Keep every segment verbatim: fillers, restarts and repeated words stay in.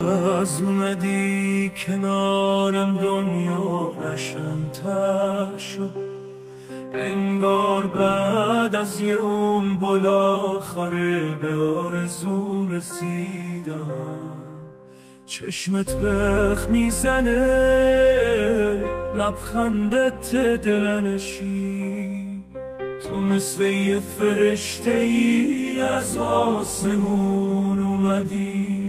از اومدی کنارم دنیا قشنگ‌تر شد، انگار بعد از یه عمر بالاخره به آرزو رسیدم. چشمت بخ میزنه، لبخندت دلنشین، تو مثل یه فرشته ای از آسمون اومدی.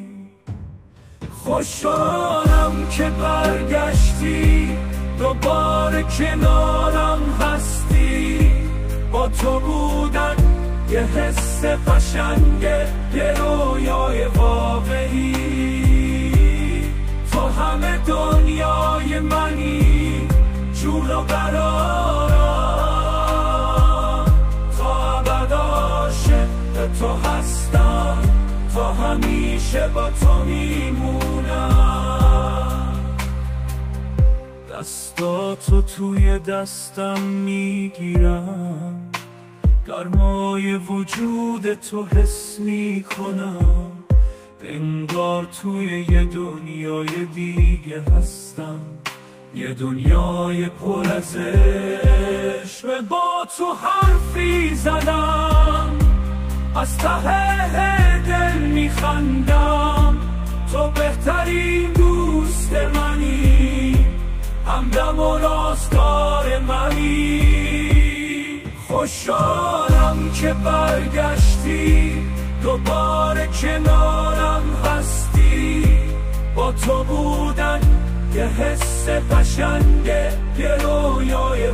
خوشحالم که برگشتی، دوباره کنارم هستی. با تو بودن یه حس قشنگه، یه رویای واقعی. تو همه دنیای منی، جون و قرارم. تا ابد عاشق تو هستم، تا همیشه با تو میمونم. دستاتو توی دستم میگیرم، گرمای وجود تو حس میکنم. انگار توی یه دنیای دیگه هستم، یه دنیای پر از عشق. با تو حرفی زدم، از ته دل میخندم. تو بهترین دوست منی، همدم و راستار منی. خوشحالم که برگشتی، دوباره کنارم هستی. با تو بودن یه حس قشنگه، یه رویای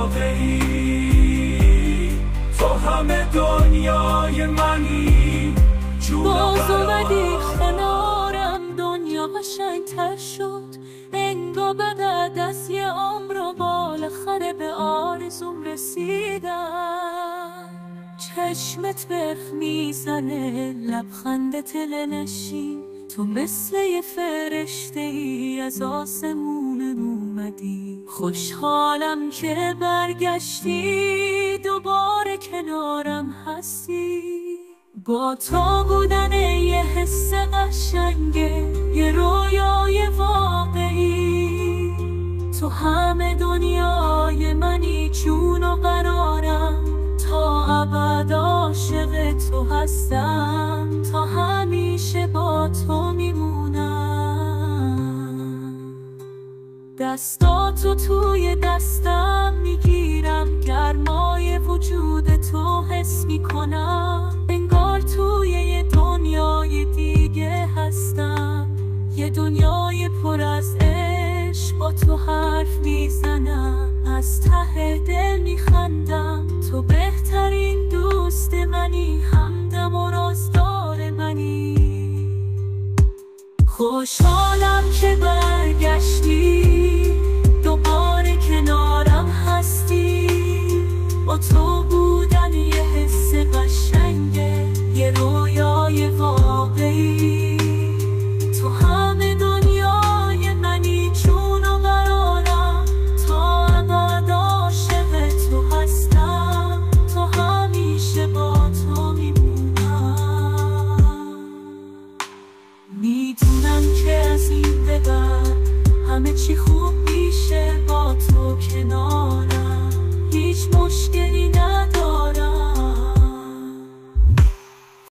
واقعی. تو همه دنیای منی، جون و قرارم. باز اومدی کنارم، دنیا قشنگ‌تر شد، انگار بعد از یه عمر و بالاخره به آرزوم رسیدم. چشمت برق میزنه، لبخندت دلنشین، تو مثل یه فرشته ای از آسمون اومدی. خوشحالم که برگشتی، دوباره کنارم هستی. با تو بودن یه حس قشنگه، یه رویای واقعی. تو همه دنیای منی، جون و قرارم. تا ابد عاشق تو هستم، تا همیشه با تو میمونم. دستاتو توی دستم میگیرم، گرمای وجود تو حس میکنم. انگار توی یه دنیای دیگه هستم، یه دنیای پر از عشق. با تو حرف میزنم، از ته دل میخندم. تو بهترین دوست منی، همدم و رازدار منی. خوشحالم که برگشتی، دوباره کنارم هستی. با تو بودن یه حس قشنگه، یه رویای واقعی. تو همه دنیای منی، جون و قرارم. تا ابد عاشق تو هستم، تا همیشه با تو میمونم. میدونم که از این به بعد همه چی